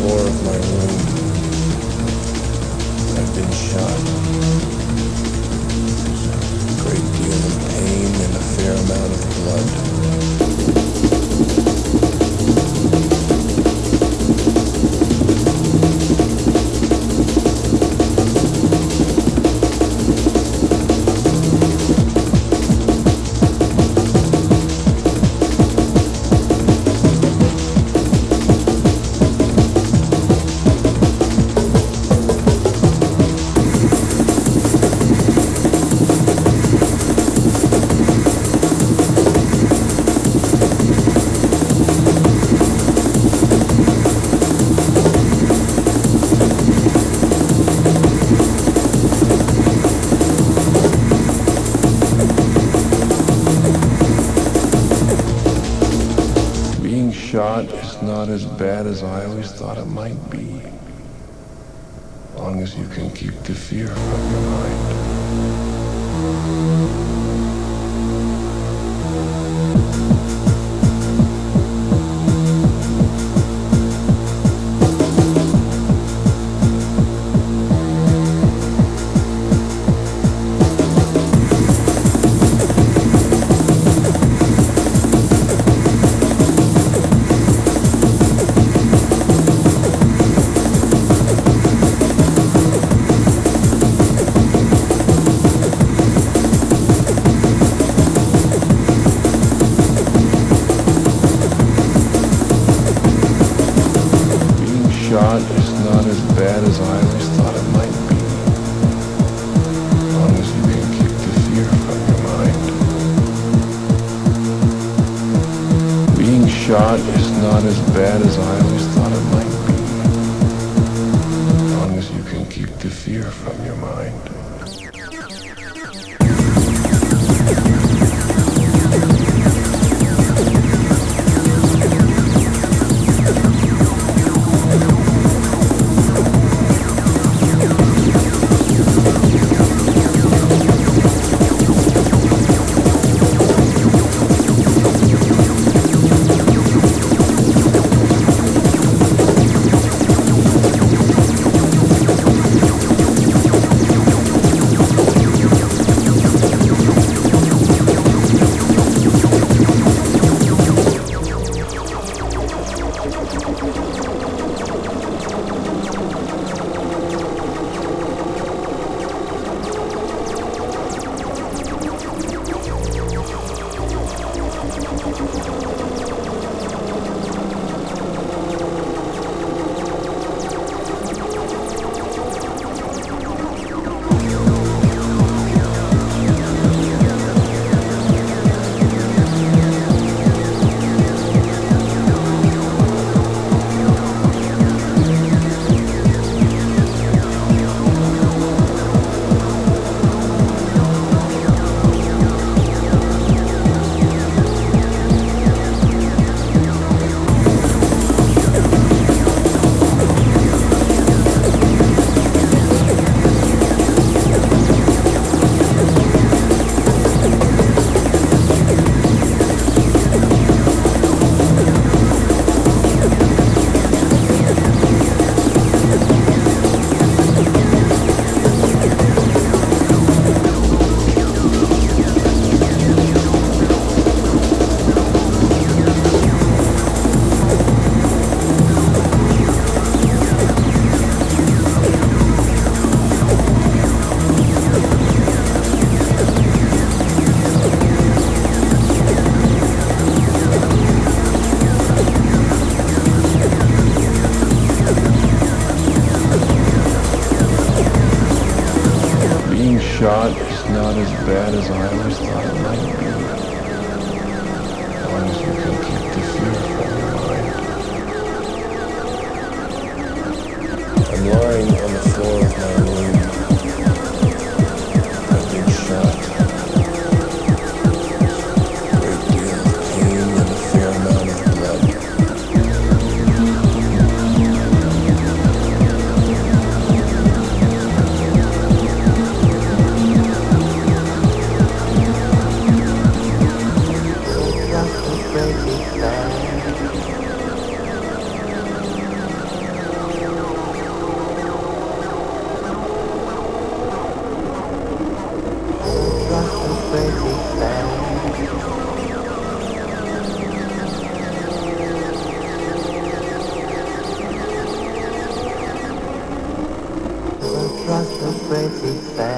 floor of my room. I've been shot. A great deal of pain and a fair amount of blood. Shot is not as bad as I always thought it might be, as long as you can keep the fear from your mind. Shot is not as bad as I always thought it might be, as long as you can keep the fear from your mind. Being shot is not as bad as I always thought it might be, as long as you can keep the fear from your mind. Shot is not as bad as I always thought it might be, as long as you can keep the fear from your mind. I'm lying on the floor of my room. I've been shot. A great deal of pain and a fair amount of blood. goodbye.